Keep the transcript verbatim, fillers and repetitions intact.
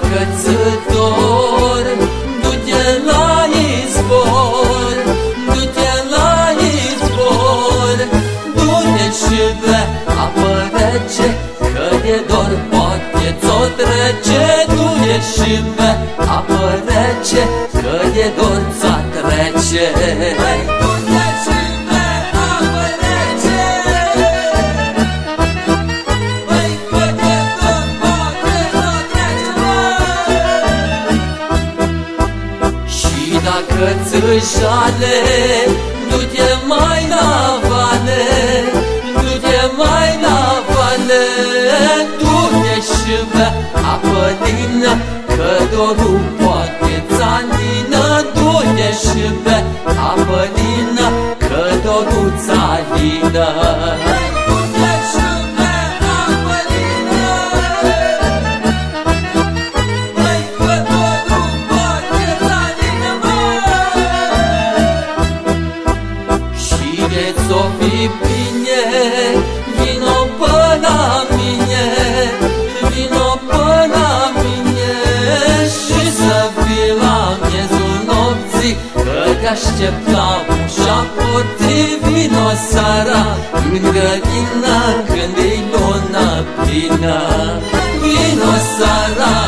cățător, du-te la izvor, du-te la izvor, du-te și bea apă rece, că de dor poate ți-o trece. Du-te și bea apă rece, că de dor ți-o trece. Dacă-ți jale, du-te mai la vale, du-te mai la vale, du-te și bea apă lină, că dorul poate-ți alină. Du-te și bea apă lină, că dorul ți alină. S-o fi bine, vino până la mine, vino până la mine, și să vii la miezul nopții, că te-aștept la ușa porții. Vino seara în grădină, când e luna plină, vino seara